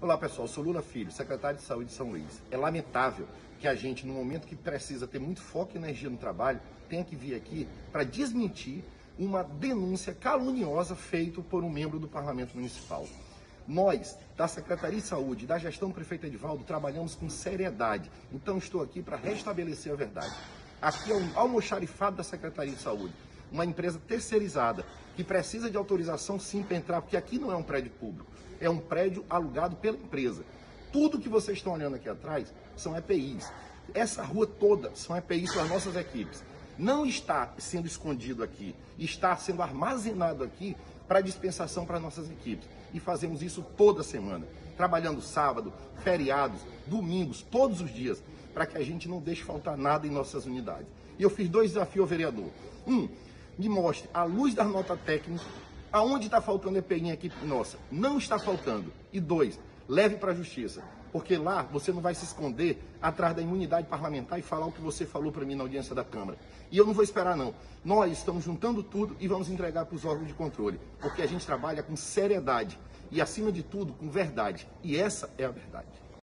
Olá pessoal, sou Lula Filho, secretário de Saúde de São Luís. É lamentável que a gente, no momento que precisa ter muito foco e energia no trabalho, tenha que vir aqui para desmentir uma denúncia caluniosa feita por um membro do Parlamento Municipal. Nós, da Secretaria de Saúde, da gestão do prefeito Edivaldo, trabalhamos com seriedade. Então estou aqui para restabelecer a verdade. Aqui é um almoxarifado da Secretaria de Saúde, uma empresa terceirizada, que precisa de autorização sim para entrar, porque aqui não é um prédio público, é um prédio alugado pela empresa. Tudo que vocês estão olhando aqui atrás são EPIs. Essa rua toda são EPIs para as nossas equipes. Não está sendo escondido aqui, está sendo armazenado aqui para dispensação para nossas equipes. E fazemos isso toda semana, trabalhando sábado, feriados, domingos, todos os dias, para que a gente não deixe faltar nada em nossas unidades. E eu fiz 2 desafios ao vereador. Me mostre, à luz da nota técnica, aonde está faltando EPI em equipe nossa. Não está faltando. E 2, leve para a justiça. Porque lá você não vai se esconder atrás da imunidade parlamentar e falar o que você falou para mim na audiência da Câmara. E eu não vou esperar não. Nós estamos juntando tudo e vamos entregar para os órgãos de controle. Porque a gente trabalha com seriedade e, acima de tudo, com verdade. E essa é a verdade.